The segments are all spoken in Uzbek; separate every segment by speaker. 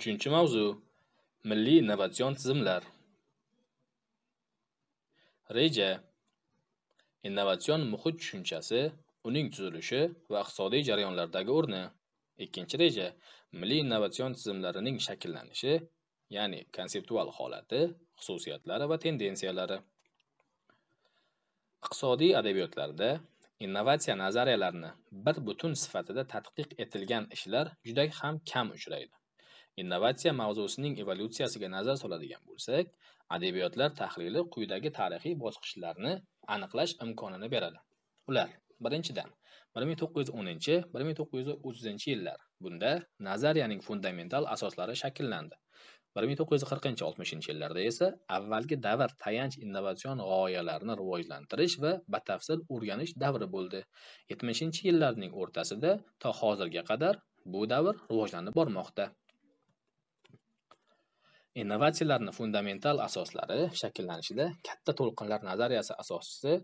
Speaker 1: Uchinchi mavzu: milliy innovatsion tizimlar. Reja. Innovatsion muhit tushunchasi, uning tuzilishi va iqtisodiy jarayonlardagi o'rni. Ikkinchi reja: milliy innovatsion tizimlarining shakllanishi, ya'ni konseptual holati, xususiyatlari va tendensiyalari. Iqtisodiy adabiyotlarda innovatsiya nazariyalarini bir butun sifatida tadqiq etilgan ishlar juda ham kam uchraydi. Innovatsiya mavzusining evolyutsiyasiga nazar soladigan bo'lsak, adabiyotlar tahlili quyidagi tarixiy bosqichlarni aniqlash imkonini beradi. Ular: birinchidan, 1910-1930 yillar. Bunda nazariyaning fundamental asoslari shakllandi. 1940-60 yillarda esa avvalgi davr tayanch innovatsion g'oyalarni rivojlantirish va batafsil o'rganish davri bo'ldi. 70-yillarning o'rtasida to hozirga qadar bu davr rivojlanib bormoqda. Innovatsiyalarning fundamental asoslari shakllanishida katta to'lqinlar nazariyasi asoschisi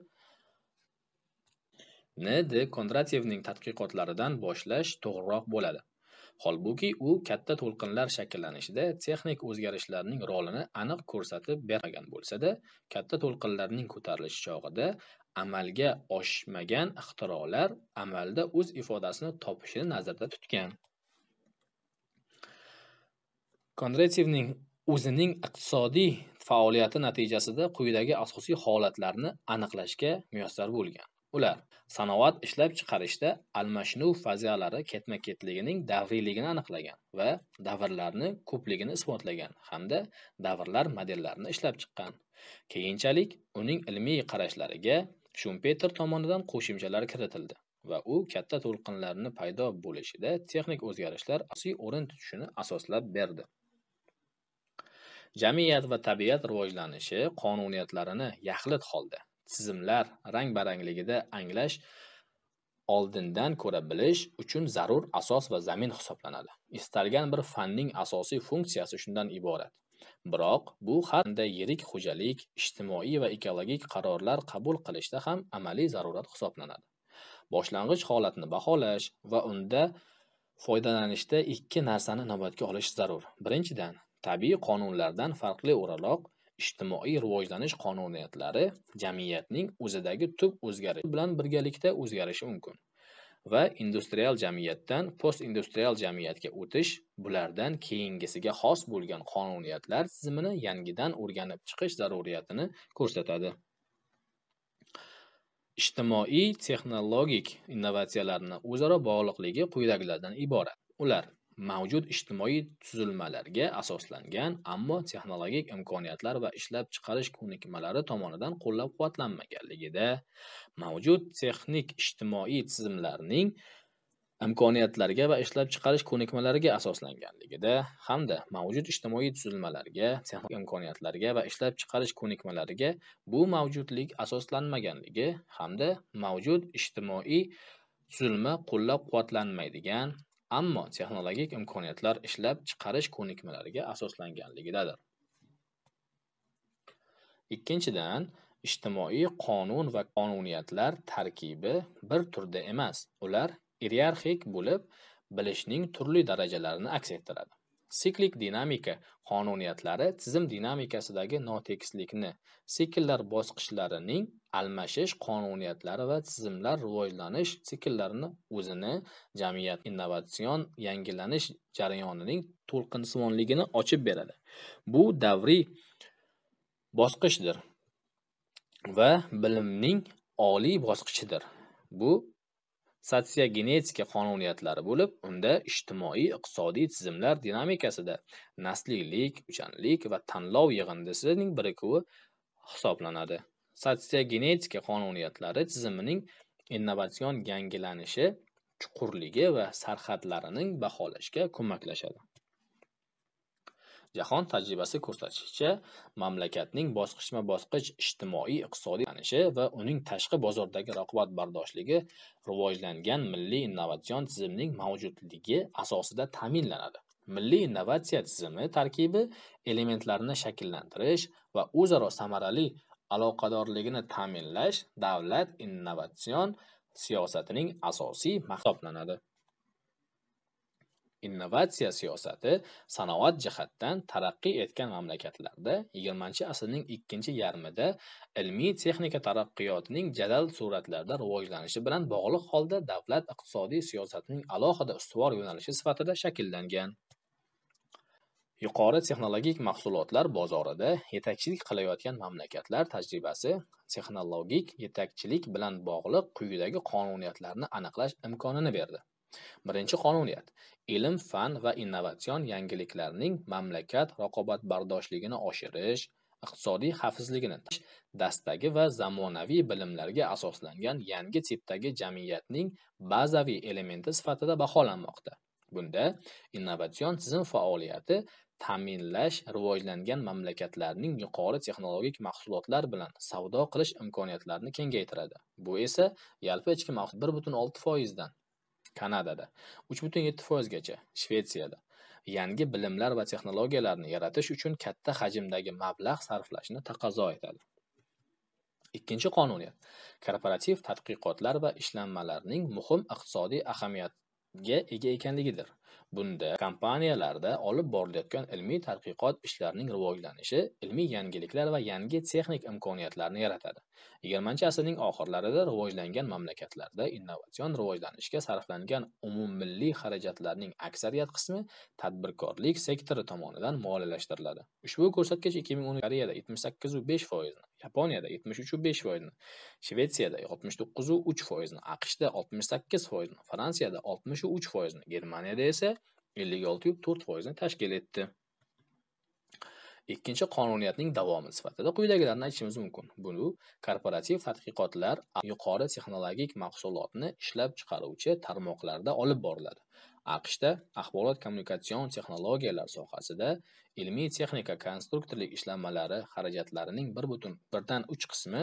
Speaker 1: N.D. Kondratyevning tadqiqotlaridan boshlash to'g'riroq bo'ladi. Holbuki u katta to'lqinlar shakllanishida texnik o'zgarishlarning rolini aniq ko'rsatib bermagan bo'lsa-da, katta to'lqinlarning ko'tarilishi chog'ida amalga oshmagan ixtirolar amalda o'z ifodasini topishini nazarda tutgan. Kondratyevning o'zining iqtisodiy faoliyati natijasida quyidagi asosiy holatlarni aniqlashga muyassar bo'lgan. Ular: sanoat ishlab chiqarishda almashinuv fazalari ketma-ketligining davriyligini aniqlagan va davrlarni ko'pligini isbotlagan hamda davrlar modellarini ishlab chiqqan. Keyinchalik uning ilmiy qarashlariga Shumpeter tomonidan qo'shimchalar kiritildi va u katta to'lqinlarning paydo bo'lishida texnik o'zgarishlar asosiy o'rin tutishini asoslab berdi. Jamiyat va tabiat rivojlanishi qonuniyatlarini yaxlit holda, tizimlar rang-barangligida anglash oldindan ko'ra bilish uchun zarur asos va zamin hisoblanadi. Istalgan bir fanning asosiy funksiyasi shundan iborat. Biroq bu har qanday yirik xo'jalik, ijtimoiy va ekologik qarorlar qabul qilishda ham amaliy zarurat hisoblanadi. Boshlang'ich holatni baholash va unda foydalanishda ikki narsani inobatga olish zarur. Birinchidan, tabiiy qonunlardan farqli o'laroq ijtimoiy rivojlanish qonuniyatlari jamiyatning o'zidagi tub o'zgarish bilan birgalikda o'zgarishi mumkin va industrial jamiyatdan post-industrial jamiyatga o'tish bulardan keyingisiga xos bo'lgan qonuniyatlar tizimini yangidan o'rganib chiqish zaruriyatini ko'rsatadi. Ijtimoiy texnologik innovatsiyalarning o'zaro bog'liqligi quyidagilardan iborat. Ular: mavjud ijtimoiy tuzilmalarga asoslangan, ammo texnologik imkoniyatlar va ishlab chiqarish ko'nikmalari tomonidan qo'llab-quvvatlanmaganligida, mavjud texnik ijtimoiy tizimlarning imkoniyatlarga va ishlab chiqarish ko'nikmalariga asoslanganligida hamda mavjud ijtimoiy tuzilmalarga, texnik imkoniyatlarga va ishlab chiqarish ko'nikmalariga bu mavjudlik asoslanmaganligi hamda mavjud ijtimoiy tuzilma qo'llab-quvvatlanmaydigan, ammo texnologik imkoniyatlar ishlab chiqarish ko'nikmalariga asoslanganligidadir. Ikkinchidan, ijtimoiy qonun va qonuniyatlar tarkibi bir turda emas. Ular iyerarxik bo'lib, bilishning turli darajalarini aks ettiradi. Siklik dinamika qonuniyatlari tizim dinamikasidagi notekislikni, sikllar bosqichlarining almashish qonuniyatlari va tizimlar rivojlanish siklarini o'zini jamiyat innovatsion yangilanish jarayonining to'lqinsivonligini ochib beradi. Bu davriy bosqichdir va bilimning oliy bosqichidir. Bu sotsiogenetika qonuniyatlari bo'lib, unda ijtimoiy-iqtisodiy tizimlar dinamikasida nasliylik, uchanlik va tanlov yig'indisining birikuvi hisoblanadi. Sotsiogenetika qonuniyatlari tizimining innovatsion yangilanishi chuqurligi va sarhadlarining baholashga ko'maklashadi. Jahon tajribasi ko'rsatishicha, mamlakatning bosqichma-bosqich ijtimoiy-iqtisodiy yo'nalishi va uning tashqi bozordagi raqobatbardoshligi rivojlangan milliy innovatsion tizimning mavjudligi asosida ta'minlanadi. Milliy innovatsiya tizimi tarkibi elementlarini shakllantirish va o'zaro samarali aloqadorligini ta'minlash davlat innovatsion siyosatining asosiy maqsadi hisoblanadi. Innovatsiya siyosati sanoat jihatdan taraqqiy etgan mamlakatlarda 20-asrning ikkinchi yarmida ilmiy-texnika taraqqiyotining jadal sur'atlarda rivojlanishi bilan bog'liq holda davlat iqtisodiy siyosatining alohida ustuvor yo'nalishi sifatida shakllangan. Yuqori texnologik mahsulotlar bozorida yetakchilik qilayotgan mamlakatlar tajribasi texnologik yetakchilik bilan bog'liq quyidagi qonuniyatlarni aniqlash imkonini berdi. Birinchi qonuniyat: ilm, fan va innovatsion yangiliklarning mamlakat raqobatbardoshligini oshirish, iqtisodiy xavfsizligini dastagi va zamonaviy bilimlarga asoslangan yangi tipdagi jamiyatning bazaviy elementi sifatida baholanmoqda. Bunda innovatsion tizim faoliyati ta'minlash rivojlangan mamlakatlarning yuqori texnologik mahsulotlar bilan savdo qilish imkoniyatlarini kengaytiradi. Bu esa yalpi ichki mahsulot 1,6% dan Kanadada 3,7%gacha, Shvetsiyada yangi bilimlar va texnologiyalarni yaratish uchun katta hajmdagi mablag' sarflashni taqozo etadi. Ikkinchi qonuniyat korporativ tadqiqotlar va ishlanmalarning muhim iqtisodiy ahamiyatga ega ekanligidir. Bunda kompaniyalarda olib borilayotgan ilmiy tadqiqot ishlarining rivojlanishi ilmiy yangiliklar va yangi texnik imkoniyatlarni yaratadi. 20-asrning oxirlarida rivojlangan mamlakatlarda innovatsion rivojlanishga sarflangan umummilliy xarajatlarning aksariyat qismi tadbirkorlik sektori tomonidan moliyalashtiriladi. Ushbu ko'rsatkich 2010 Koreyada 78,5%, Yaponiyada 73,5%, Shvetsiyada 69,3%, AQShda 68%, Fransiyada 63%, Germaniyada esa 56,4% tashkil etdi. Ikkinchi qonuniyatning davomi sifatida quyidagilarni aytishimiz mumkin. Bu korporativ tadqiqotlar yuqori texnologik mahsulotni ishlab chiqaruvchi tarmoqlarda olib boriladi. AQShda axborot kommunikatsion texnologiyalar sohasida ilmiy texnika konstruktorlik ishlanmalari xarajatlarining 1,3 qismi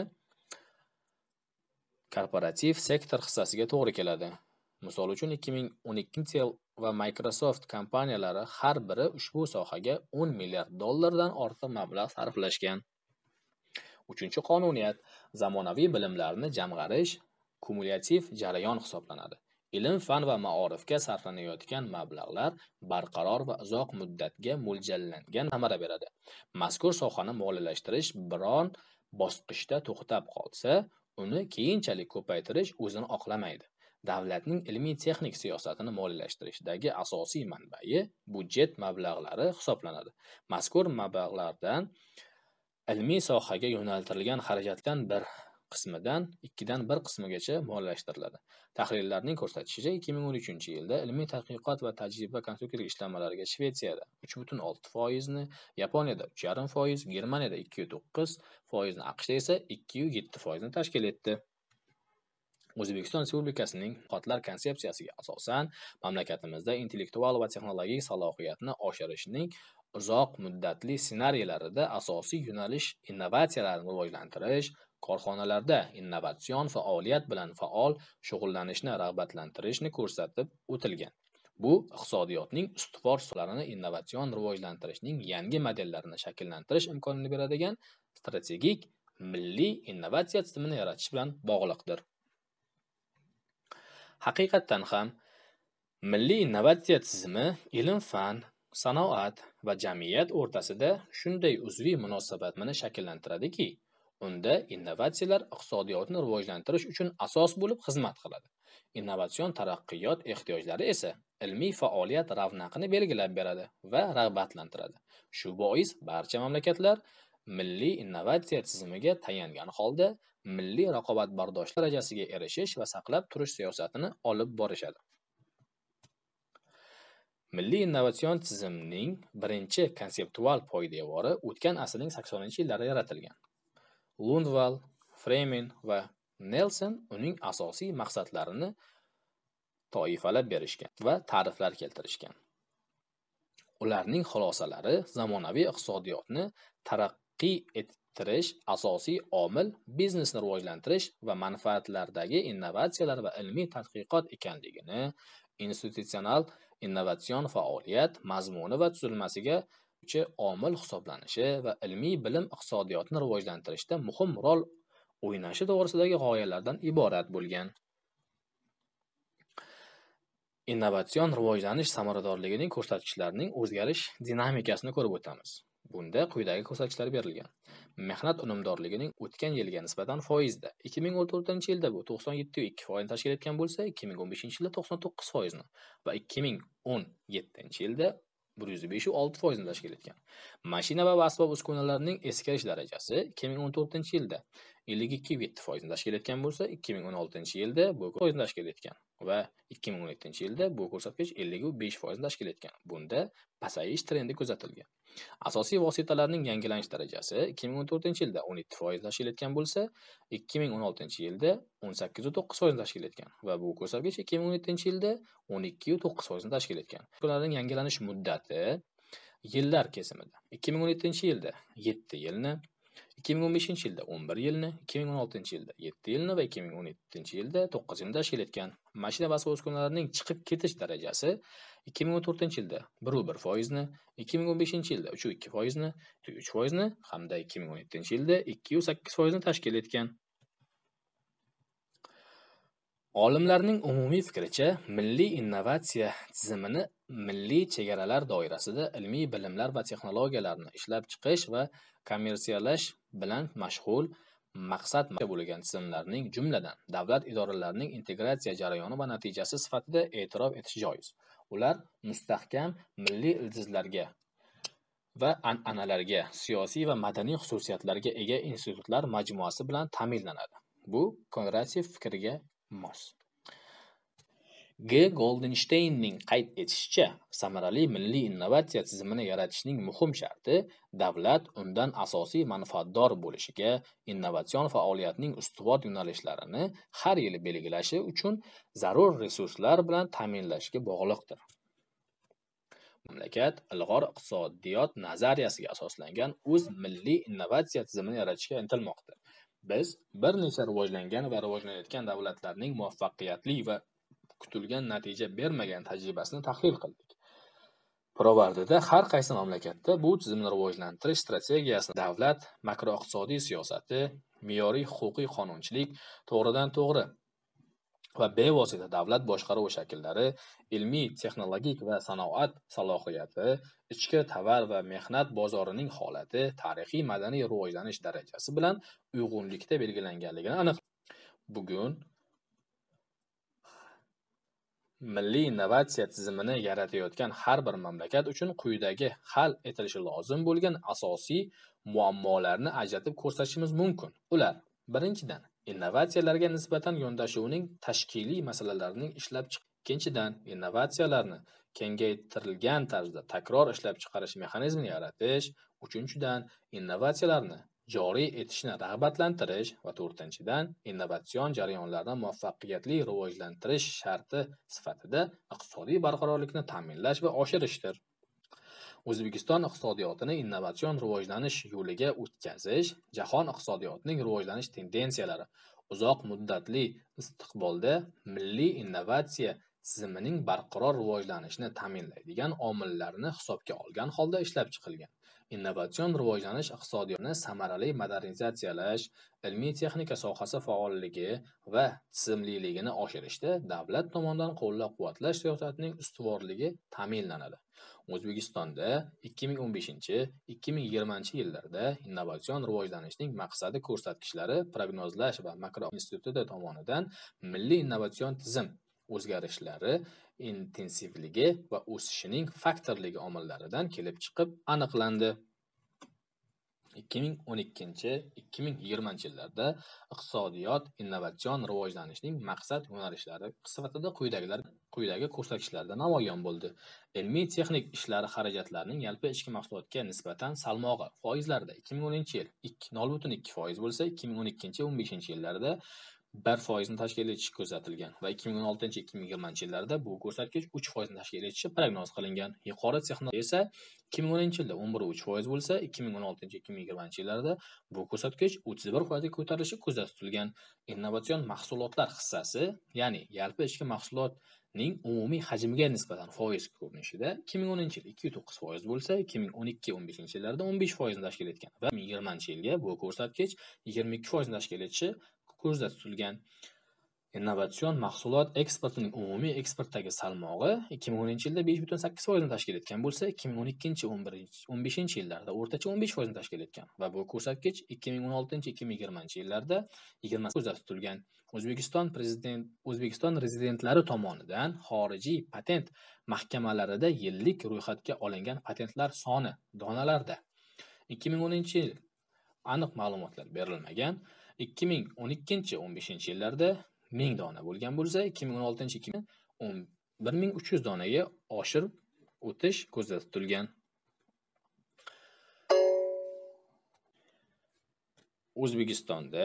Speaker 1: korporativ sektor hissasiga to'g'ri keladi. Misol uchun 2012 Intel va Microsoft kompaniyalari har biri ushbu sohaga $10 milliard dan ortiq mablag' sarflashgan. Uchinchi qonuniyat zamonaviy bilimlarni jamg'arish kumulyativ jarayon hisoblanadi. Ilm, fan va ma'orifga sarflanayotgan mablag'lar barqaror va uzoq muddatga mo'ljallangan samara beradi. Mazkur sohani moliyalashtirish biron bosqichda to'xtab qolsa, uni keyinchalik ko'paytirish o'zini oqlamaydi. Davlatning ilmiy-texnik siyosatini moliyalashtirishdagi asosiy manbai budjet mablag'lari hisoblanadi. Mazkur mablag'lardan ilmiy sohaga yo'naltirilgan xarajatdan 2dan 1 qismigacha moliyalashtiriladi. Tahlillarning ko'rsatishicha 2013-yilda ilmiy tadqiqot va tajriba konstruktorlik ishlanmalariga Shvetsiyada 3,6%, Yaponiyada 3,5%, Germaniyada 2,9%, AQShda esa 2,7% tashkil etdi. O'zbekiston Respublikasining tadqiqotlar konsepsiyasiga asosan mamlakatimizda intellektual va texnologik salohiyatni oshirishning uzoq muddatli ssenariylarida asosiy yo'nalish innovatsiyalarni rivojlantirish, korxonalarda innovatsion faoliyat bilan faol shug'ullanishni rag'batlantirishni ko'rsatib o'tilgan. Bu iqtisodiyotning ustuvor sohalarini innovatsion rivojlantirishning yangi modellarini shakllantirish imkonini beradigan strategik milliy innovatsiya tizimini yaratish bilan bog'liqdir. Haqiqatan ham milliy innovatsiya tizimi ilm-fan, sanoat va jamiyat o'rtasida shunday uzviy munosabatni shakllantiradiki, unda innovatsiyalar iqtisodiyotni rivojlantirish uchun asos bo'lib xizmat qiladi. Innovatsion taraqqiyot ehtiyojlari esa ilmiy faoliyat ravnaqini belgilab beradi va rag'batlantiradi. Shu bois barcha mamlakatlar milliy innovatsiya tizimiga tayangan holda milliy raqobatbardoshlik darajasiga erishish va saqlab turish siyosatini olib borishadi. Milliy innovatsion tizimning birinchi konseptual poydevori o'tgan asrning 80-yillarida yaratilgan. Lundvall, Freeman va Nelson uning asosiy maqsadlarini toifalab berishgan va ta'riflar keltirishgan. Ularning xulosalari zamonaviy iqtisodiyotni taraqqiy ettirish asosiy omil biznesni rivojlantirish va manfaatlardagi innovatsiyalar va ilmiy tadqiqot ekanligini, institutsional innovatsion faoliyat mazmuni va tuzilmasiga omil hisoblanishi va ilmiy bilim iqtisodiyotni rivojlantirishda muhim rol o'ynashi to'g'risidagi g'oyalardan iborat bo'lgan. Innovatsion rivojlanish samaradorligining ko'rsatkichlarining o'zgarish dinamikasini ko'rib o'tamiz. Bunda quyidagi ko'rsatkichlar berilgan. Mehnat unumdorligining o'tgan yilga nisbatan foizda 2014-yilda bu 97,2% tashkil etgan bo'lsa, 2015-yilda 99% va 2017-yilda 105,6% tashkil etgan. Mashina va asbob uskunalarning eskish darajasi 2014-yilda 52,7% tashkil etgan bo'lsa, 2016-yilda bu foizni tashkil etgan va 2017-yilda bu ko'rsatkich 55% tashkil etgan. Bunda pasayish trendi kuzatilgan. Asosiy vositalarning yangilanish darajasi 2014-yilda 17% tashkil etgan bo'lsa, 2016-yilda 18,9% tashkil etgan va bu ko'rsatkich 2017-yilda 12,9% tashkil etgan. Ularning yangilanish muddati yillar kesimida 2017-yilda 7 yilni, 2015-yilda 11 yilni, 2016-yilda 7 yilni va 2017-yilda 9 yilni tashkil etgan. Mashina va asbob uskunalarining chiqib ketish darajasi 2014-yilda 1,1%ni, 2015-yilda 3,2%ni, 3% hamda 2017-yilda 2,8%ni tashkil etgan. Olimlarning umumiy fikricha, milliy innovatsiya tizimini milliy chegaralar doirasida ilmiy bilimlar va texnologiyalarni ishlab chiqish va kommersiyallash bilan mashg'ul maqsad bo'lgan tizimlarning, jumladan davlat idoralarining integratsiya jarayoni va natijasi sifatida e'tirof etish joiz. Ular mustahkam milliy ildizlarga va an'analarga, siyosiy va madaniy xususiyatlarga ega institutlar majmuasi bilan ta'minlanadi. Bu Konratsev fikriga mos. G. Goldensteinning qayd etishicha, samarali milliy innovatsiya tizimini yaratishning muhim sharti davlat undan asosiy manfaatdor bo'lishiga, innovatsion faoliyatning ustuvor yo'nalishlarini har yili belgilashi uchun zarur resurslar bilan ta'minlashga bog'liqdir. Mamlakat ilg'or iqtisodiyot nazariyasiga asoslangan o'z milliy innovatsiya tizimini yaratishga intilmoqda. Biz bir necha rivojlangan va rivojlanayotgan davlatlarning muvaffaqiyatli va kutilgan natija bermagan tajribasini tahlil qildik. Pirovardida har qaysi mamlakatda bu tizimni rivojlantirish strategiyasini, davlat makroiqtisodiy siyosati, me'yoriy huquqiy qonunchilik, to'g'ridan to'g'ri va bevosita davlat boshqaruvi shakllari, ilmiy, texnologik va sanoat salohiyati, ichki tovar va mehnat bozorining holati, tarixiy madaniy rivojlanish darajasi bilan uyg'unlikda belgilanganligini aniq. Bugun milliy innovatsiya tizimini yaratayotgan har bir mamlakat uchun quyidagi hal etilishi lozim bo'lgan asosiy muammolarni ajratib ko'rsatishimiz mumkin. Ular: birinchidan, innovatsiyalarga nisbatan yondashuvning tashkiliy masalalarining ishlab chiqish. Ikkinchidan, innovatsiyalarni kengaytirilgan tarzda takror ishlab chiqarish mexanizmini yaratish. Uchinchidan, innovatsiyalarni joriy etishni rag'batlantirish va to'rtinchidan, innovatsion jarayonlarni muvaffaqiyatli rivojlantirish sharti sifatida iqtisodiy barqarorlikni ta'minlash va oshirishdir. O'zbekiston iqtisodiyotini innovatsion rivojlanish yo'liga o'tkazish jahon iqtisodiyotining rivojlanish tendensiyalari, uzoq muddatli istiqbolda milliy innovatsiya tizimining barqaror rivojlanishini ta'minlaydigan omillarni hisobga olgan holda ishlab chiqilgan. Innovatsion rivojlanish iqtisodiyotni samarali modernizatsiyalash, ilmiy texnika sohasi faolligi va tizimliligini oshirishda davlat tomonidan qo'llab-quvvatlash siyosatining ustuvorligi ta'minlanadi. O'zbekistonda 2015-2020 yillarda innovatsion rivojlanishning maqsadi ko'rsatkichlari prognozlash va makro instituti tomonidan milliy innovatsion tizim o'zgarishlari intensivligi va o'sishining faktorligi omillaridan kelib chiqib aniqlandi. 2012-2020 yillarda iqtisodiyot innovatsion rivojlanishning maqsad yo'nalishlari sifatida quyidagi ko'rsatkichlarda namoyon bo'ldi. Ilmiy texnik ishlari xarajatlarining yalpi ichki mahsulotga nisbatan salmog'i foizlarda 2010-yil 0,2% bo'lsa, 2012-15 yillarda 1% ni tashkil etishi kuzatilgan va 2016-2020 yillarda bu ko'rsatkich 3% ni tashkil etishi prognoz qilingan. Yuqori texnologiya esa 2010-yilda 11,3% bo'lsa, 2016-2020 yillarda bu ko'rsatkich 31% ga ko'tarilishi kuzatilgan. Innovatsion mahsulotlar hissasi, ya'ni yalpi ichki mahsulotning umumiy hajmiga nisbatan foiz ko'rinishida 2010-yil 2,9% bo'lsa, 2012-15 yillarda 15% ni tashkil etgan va 2020 yilga bu ko'rsatkich 22% ni tashkil etishi ko'zda tutilgan. Innovatsion mahsulot eksportining umumiy eksportdagi salmog'i 2010-yilda 5,8% tashkil etgan bo'lsa, 2012-15 yillarda o'rtacha 15% tashkil etgan va bu ko'rsatkich 2016-2020 yillarda 20% tutilgan. O'zbekiston rezidentlari tomonidan xorijiy patent mahkamalarida yillik ro'yxatga olingan patentlar soni donalarda. 2010-yil aniq ma'lumotlar berilmagan. 2012-15 yillarda 1000 dona bo'lgan bo'lsa, 2016-2020 1300 donaga oshirib o'tish ko'zda tutilgan. O'zbekistonda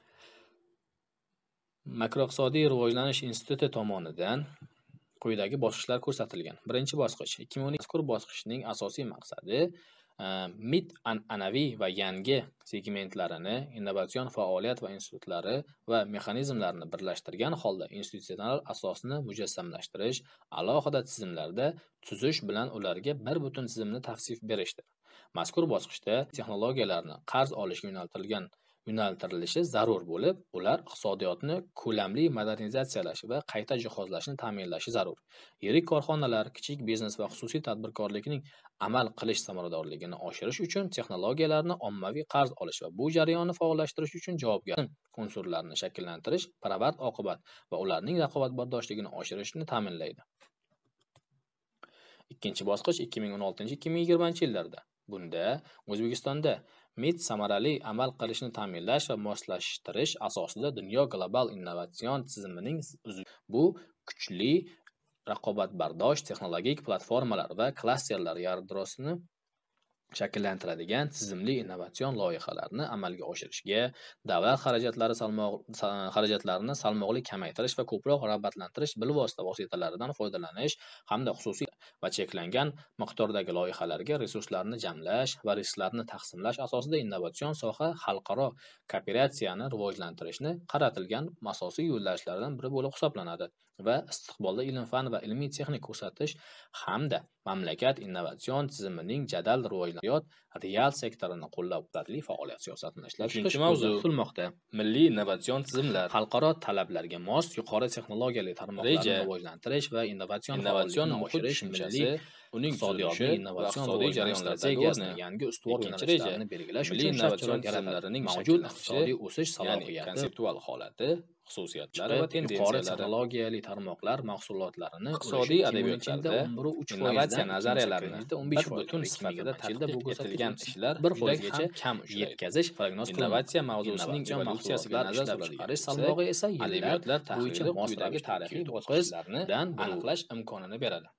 Speaker 1: Makroiqtisodiy rivojlanish instituti tomonidan quyidagi bosqichlar ko'rsatilgan. Birinchi bosqich. 2012 mazkur bosqichning asosiy maqsadi MIT an'anaviy va yangi segmentlarini, innovatsion faoliyat va institutlari va mexanizmlarini birlashtirgan holda institutsional asosni mujassamlashtirish, alohida tizimlarda tuzish bilan ularga bir butun tizimni tavsif berishdir. Mazkur bosqichda texnologiyalarni qarz olishga yo'naltirilishi zarur bo'lib, ular iqtisodiyotni ko'lamli modernizatsiyalash va qayta jihozlashni ta'minlashi zarur. Yirik korxonalar, kichik biznes va xususiy tadbirkorlikning amal qilish samaradorligini oshirish uchun texnologiyalarni ommaviy qarz olish va bu jarayonni faollashtirish uchun javobgar unsurlarni shakllantirish, piravard oqibat va ularning raqobatbardoshligini oshirishni ta'minlaydi. Ikkinchi bosqich 2016-2020 yillarda. Bunda O'zbekistonda MIT samarali amal qilishni ta'minlash va moslashtirish asosida dunyo global innovatsion tizimining bu kuchli raqobatbardosh texnologik platformalar va klasterlar yadrosini shakllantiradigan tizimli innovatsion loyihalarni amalga oshirishga, davlat xarajatlarini salmoqli kamaytirish va ko'proq rag'batlantirish bilvosita vositalaridan foydalanish hamda xususiy va cheklangan miqdordagi loyihalarga resurslarni jamlash va risklarni taqsimlash asosida innovatsion soha xalqaro kooperatsiyani rivojlantirishni qaratilgan asosiy yo'nalishlardan biri bo'lib hisoblanadi va istiqbolda ilm-fan va ilmiy-texnik ko'rsatish hamda mamlakat innovatsion tizimining jadal rivojlanayot real sektorini qo'llab-quvvatli faoliyat siyosatini ishlab chiqish mavzu tutilmoqda. Milliy innovatsion tizimlar xalqaro talablarga mos yuqori texnologiyali tarmoqlarni rivojlantirish va innovatsion oshirish milliy uning iqtisodiy innovatsion jarayonlaridagi yangi ustuvor yo'nalishlarni belgilash uchun innovatsion tizimlarining mavjud iqtisodiy o'sish salohiyati, konseptual holati, xususiyatlari va yuqori texnologiyali tarmoqlar mahsulotlarini iqtisodiy adabiyotlarda innovatsiya nazariyalarini 15% sifatida tadqiq etilgan ishlar 1%gacha kam yetkazish prognoz qilinmoqda. Innovatsiya mavzusining evolyutsiyasiga nazar soladigan salmog'i esa adabiyotlar bo'yicha quyidagi tarixiy bosqichlarni aniqlash imkonini beradi.